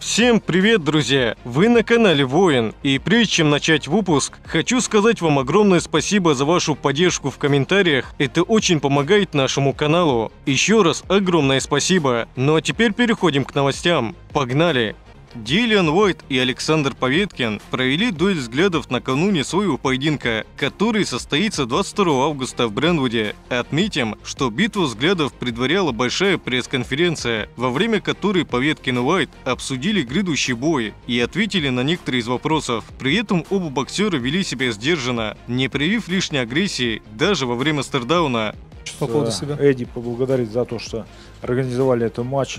Всем привет, друзья! Вы на канале Воин, и прежде чем начать выпуск, хочу сказать вам огромное спасибо за вашу поддержку в комментариях, это очень помогает нашему каналу. Еще раз огромное спасибо. Ну а теперь переходим к новостям. Погнали! Дилиан Уайт и Александр Поветкин провели дуэль взглядов накануне своего поединка, который состоится 22 августа в Брентвуде. Отметим, что битву взглядов предваряла большая пресс-конференция, во время которой Поветкин и Уайт обсудили грядущий бой и ответили на некоторые из вопросов. При этом оба боксера вели себя сдержанно, не проявив лишней агрессии даже во время стардауна. По поводу себя. Эдди поблагодарить за то, что организовали этот матч.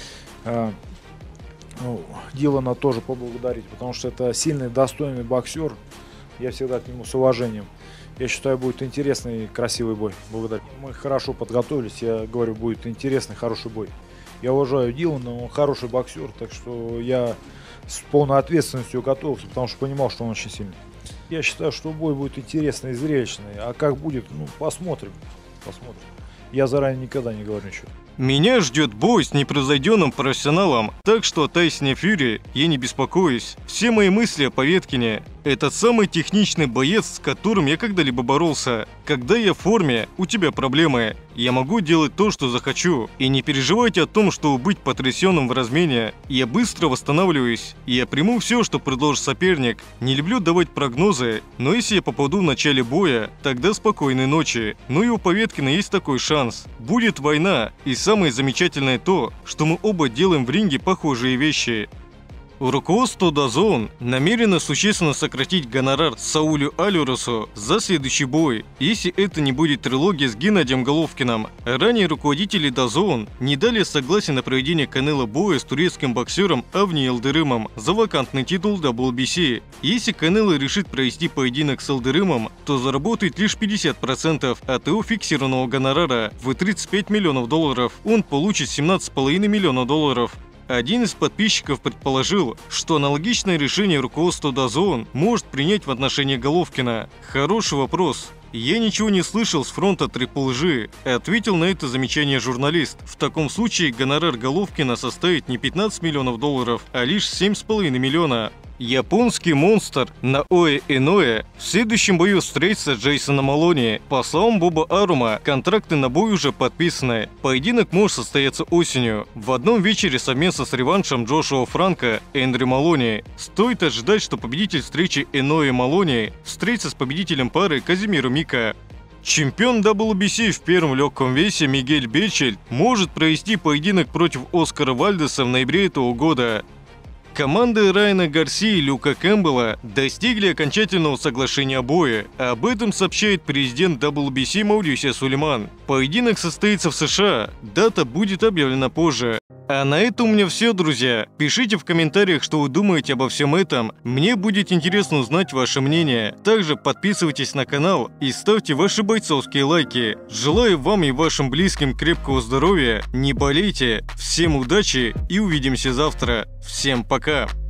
Дилана тоже поблагодарить, потому что это сильный, достойный боксер. Я всегда к нему с уважением. Я считаю, будет интересный и красивый бой. Благодарю. Мы хорошо подготовились. Я говорю, будет интересный, хороший бой. Я уважаю Дилана, он хороший боксер, так что я с полной ответственностью готовился, потому что понимал, что он очень сильный. Я считаю, что бой будет интересный и зрелищный. А как будет, посмотрим. Я заранее никогда не говорю ничего. Меня ждет бой с непревзойденным профессионалом, так что о Тайсоне Фьюри я не беспокоюсь. Все мои мысли о Поветкине. Это самый техничный боец, с которым я когда-либо боролся. Когда я в форме, у тебя проблемы. Я могу делать то, что захочу. И не переживайте о том, чтобы быть потрясенным в размене. Я быстро восстанавливаюсь. Я приму все, что предложит соперник. Не люблю давать прогнозы, но если я попаду в начале боя, тогда спокойной ночи. Но и у Поветкина есть такой шанс. Будет война. И самое замечательное то, что мы оба делаем в ринге похожие вещи. Руководство DAZN намерено существенно сократить гонорар Саулю Альваресу за следующий бой, если это не будет трилогия с Геннадием Головкиным. Ранее руководители DAZN не дали согласие на проведение Канело боя с турецким боксером Авни Елдырымом за вакантный титул WBC. Если Канело решит провести поединок с Елдырымом, то заработает лишь 50% от его фиксированного гонорара в 35 миллионов долларов. Он получит 17,5 миллионов долларов. Один из подписчиков предположил, что аналогичное решение руководства DAZN может принять в отношении Головкина. Хороший вопрос. Я ничего не слышал с фронта Triple G, ответил на это замечание журналист. В таком случае гонорар Головкина составит не 15 миллионов долларов, а лишь 7,5 миллиона. Японский монстр Наоэ Иноэ в следующем бою встретится с Джейсоном Малони. По словам Боба Арума, контракты на бой уже подписаны. Поединок может состояться осенью. В одном вечере совместно с реваншем Джошуа Франко и Эндрю Малони. Стоит ожидать, что победитель встречи Иноэ Малони встретится с победителем пары Казимиру Мика. Чемпион WBC в первом легком весе Мигель Бечель может провести поединок против Оскара Вальдеса в ноябре этого года. Команды Райана Гарсии и Люка Кэмпбелла достигли окончательного соглашения о бое. Об этом сообщает президент WBC Маурисио Сулейман. Поединок состоится в США. Дата будет объявлена позже. А на этом у меня все, друзья. Пишите в комментариях, что вы думаете обо всем этом. Мне будет интересно узнать ваше мнение. Также подписывайтесь на канал и ставьте ваши бойцовские лайки. Желаю вам и вашим близким крепкого здоровья. Не болейте. Всем удачи и увидимся завтра. Всем пока.